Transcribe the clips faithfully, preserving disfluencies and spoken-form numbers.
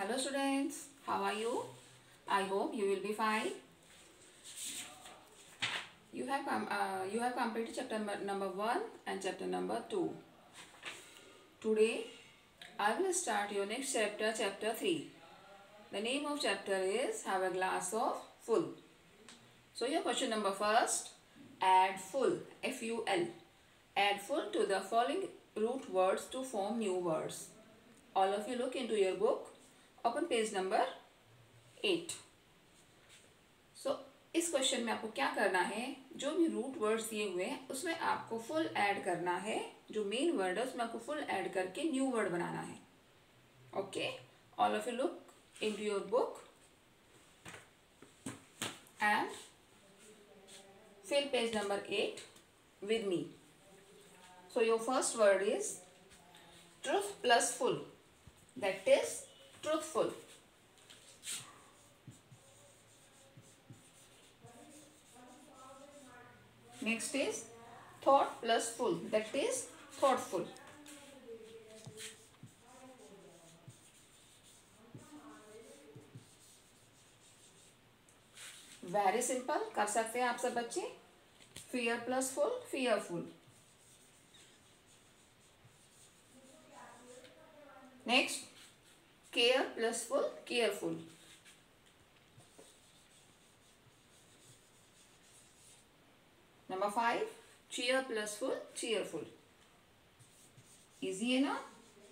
Hello students, how are you? I hope you will be fine. You have com uh, you have completed chapter number one and chapter number two. Today I will start your next chapter, chapter three. The name of chapter is Have a Glass of Full. So your question number first, add full, F U L. Add full to the following root words to form new words. All of you look into your book. Open page number eight. So इस question में आपको क्या करना है, जो भी root words दिए हुए हैं उसमें आपको फुल ऐड करना है. जो मेन वर्ड है उसमें आपको फुल ऐड करके न्यू वर्ड बनाना है. Okay, all of you look into your book and fill page number eight with me. So your first word is truth plus full, that is truthful. Next is thought plus full, that is thoughtful. Very simple, कर सकते हैं आप सब बच्चे. Fear plus full, fearful. Next, care plus full, careful. Number five, cheer plus full, cheerful. Easy है ना?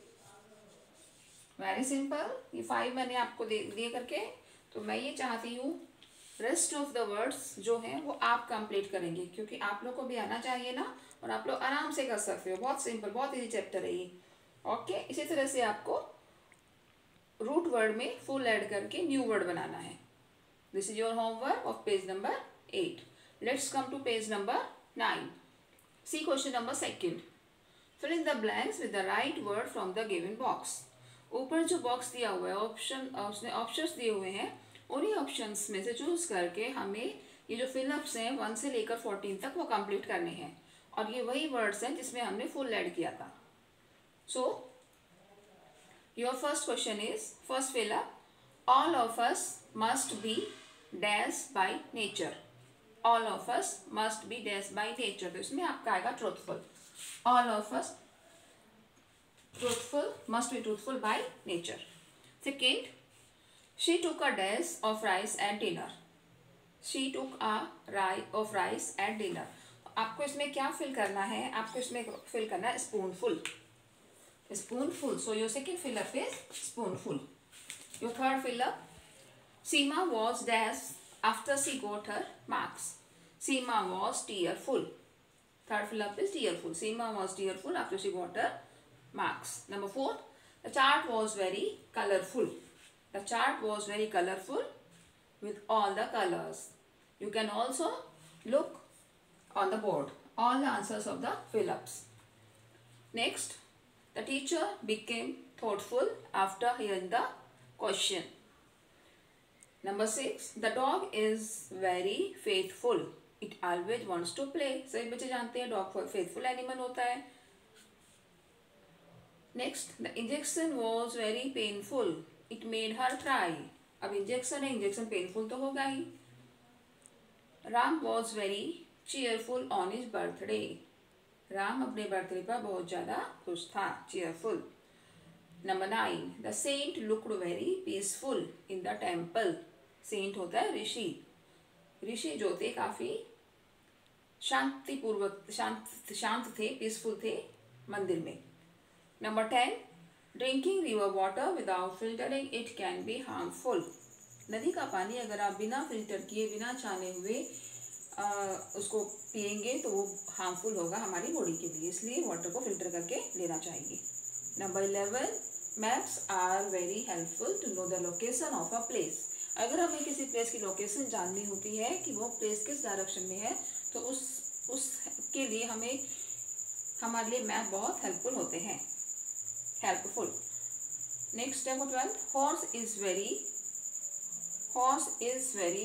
Very simple. ये five मैंने आपको दे दिए करके, तो मैं ये चाहती हूँ रेस्ट ऑफ द वर्ड्स जो हैं वो आप कंप्लीट करेंगे, क्योंकि आप लोग को भी आना चाहिए ना, और आप लोग आराम से कर सकते हो. बहुत सिंपल, बहुत इजी चैप्टर है ये. ओके, इसी तरह से आपको रूट वर्ड में फुल ऐड करके न्यू वर्ड बनाना है. This is your homework of page number eight. Let's come to page number nine. C question number second. Fill in the blanks with the right word from the given box. ऊपर जो box दिया हुआ है, option उसने options दिए हुए हैं, उन्हीं ऑप्शंस में से चूज करके हमें ये जो फिलअप्स हैं वन से लेकर फोर्टीन तक वो कंप्लीट करने हैं. और ये वही वर्ड्स हैं जिसमें हमने फुल ऐड किया था. So your first question is, first fill up, all of us must be dash by nature. All of us must be dash by nature. तो इसमें आपका आएगा truthful. All of us truthful, must be truthful by nature. Second, she took a dash of rice at dinner. She took a rise of rice at dinner. आपको इसमें क्या fill करना है? आपको इसमें फिल करना है spoonful. Spoonful. So your second fill up is spoonful. Your third fill up, Seema was dash after she got her marks. Seema was tearful. Third fill up is tearful. Seema was tearful after she got her marks. Number four, the chart was very colorful. The chart was very colorful with all the colors. You can also look on the board all the answers of the fill-ups. Next, the teacher became thoughtful after hearing the question. Number six, the dog is very faithful. It always wants to play. सभी बच्चे जानते हैं dog faithful animal होता है. Next, the injection was very painful. It made her cry. अब injection है, injection painful तो होगा ही. Ram was very cheerful on his birthday. Ram अपने बर्थडे पर बहुत ज़्यादा खुश था, cheerful. Number nine, the saint looked very peaceful in the temple. Saint होता है ऋषि. ऋषि जो थे काफ़ी शांतिपूर्वक शांत शांत थे, पीसफुल थे मंदिर में. Number ten, drinking river water without filtering it can be harmful. नदी का पानी अगर आप बिना फिल्टर किए, बिना छाने हुए आ, उसको पिएंगे तो वो हार्मफुल होगा हमारी बॉडी के लिए. इसलिए वाटर को फिल्टर करके लेना चाहिए. Number eleven, maps are very helpful to know the location of a place. अगर हमें किसी प्लेस की लोकेशन जाननी होती है कि वो प्लेस किस डायरेक्शन में है, तो उस उसके लिए हमें हमारे लिए मैप बहुत हेल्पफुल होते हैं. Helpful. Next, number twelve. Horse is very. Horse is very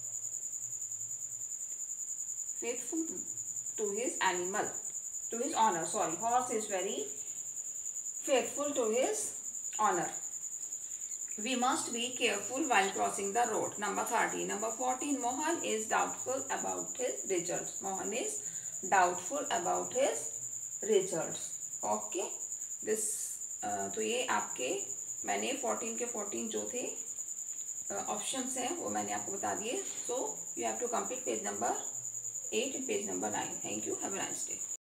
faithful to his animal, to his honor. Sorry, horse is very faithful to his honor. We must be careful while crossing the road. Number thirteen. Number fourteen. Mohan is doubtful about his results. Mohan is doubtful about his results. Okay. This uh, तो ये आपके मैंने fourteen के fourteen जो थे options हैं वो मैंने आपको बता दिए. So you have to complete page number eight and page number nine. Thank you. Have a nice day.